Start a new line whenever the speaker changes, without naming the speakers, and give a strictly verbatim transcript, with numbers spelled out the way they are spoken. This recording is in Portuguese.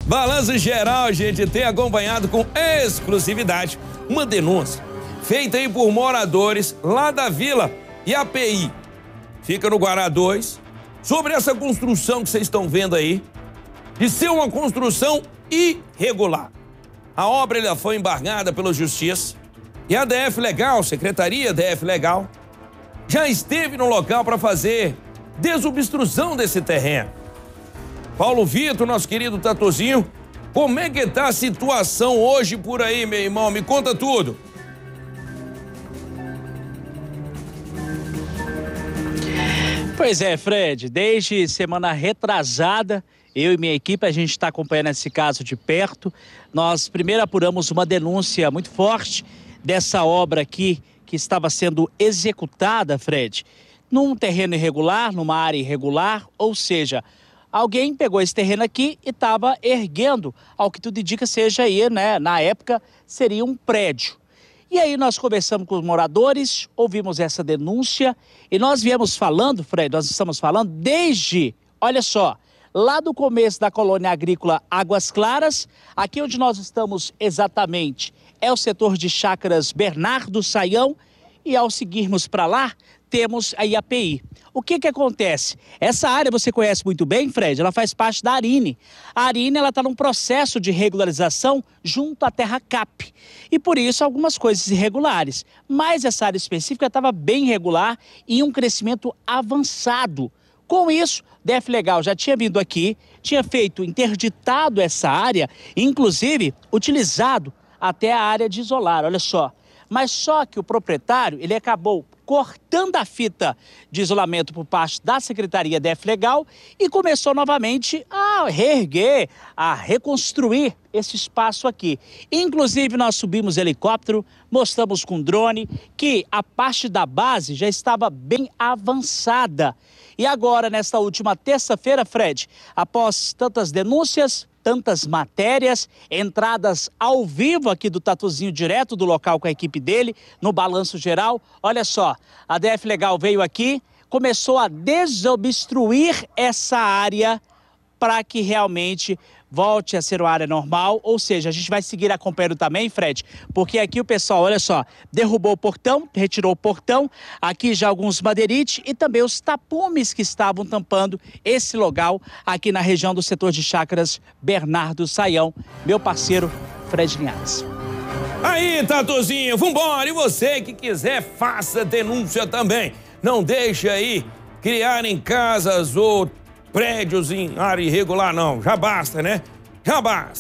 Balanço Geral, gente, tem acompanhado com exclusividade uma denúncia feita aí por moradores lá da Vila e a P I. Fica no Guará dois, sobre essa construção que vocês estão vendo aí, de ser uma construção irregular. A obra ela foi embargada pela Justiça e a D F Legal, Secretaria D F Legal, já esteve no local para fazer desobstrução desse terreno. Paulo Vitor, nosso querido Tatuzinho, como é que tá a situação hoje por aí, meu irmão? Me conta tudo.
Pois é, Fred, desde semana retrasada, eu e minha equipe, a gente está acompanhando esse caso de perto. Nós primeiro apuramos uma denúncia muito forte dessa obra aqui que estava sendo executada, Fred, num terreno irregular, numa área irregular, ou seja, alguém pegou esse terreno aqui e estava erguendo, ao que tudo indica seja aí, né, na época, seria um prédio. E aí nós conversamos com os moradores, ouvimos essa denúncia e nós viemos falando, Fred, nós estamos falando desde, olha só, lá do começo da colônia agrícola Águas Claras, aqui onde nós estamos exatamente é o setor de chácaras Bernardo Saião e ao seguirmos para lá, temos aí a P I. O que que acontece? Essa área você conhece muito bem, Fred, ela faz parte da Arine. A Arine ela está num processo de regularização junto à Terra Cap. E por isso algumas coisas irregulares. Mas essa área específica estava bem regular e um crescimento avançado. Com isso, D F Legal já tinha vindo aqui, tinha feito, interditado essa área, inclusive utilizado até a área de isolar, olha só. Mas só que o proprietário, ele acabou cortando a fita de isolamento por parte da Secretaria D F Legal e começou novamente a reerguer, a reconstruir esse espaço aqui. Inclusive, nós subimos helicóptero, mostramos com drone que a parte da base já estava bem avançada. E agora, nesta última terça-feira, Fred, após tantas denúncias, tantas matérias, entradas ao vivo aqui do Tatuzinho, direto do local com a equipe dele, no Balanço Geral. Olha só, a D F Legal veio aqui, começou a desobstruir essa área para que realmente volte a ser uma área normal, ou seja, a gente vai seguir acompanhando também, Fred, porque aqui o pessoal, olha só, derrubou o portão, retirou o portão, aqui já alguns madeirites e também os tapumes que estavam tampando esse local aqui na região do setor de chácaras Bernardo Saião, meu parceiro Fred Linhares.
Aí, Tatuzinho, vambora! E você que quiser, faça denúncia também. Não deixe aí criarem casas ou prédios em área irregular, não. Já basta, né? Já basta.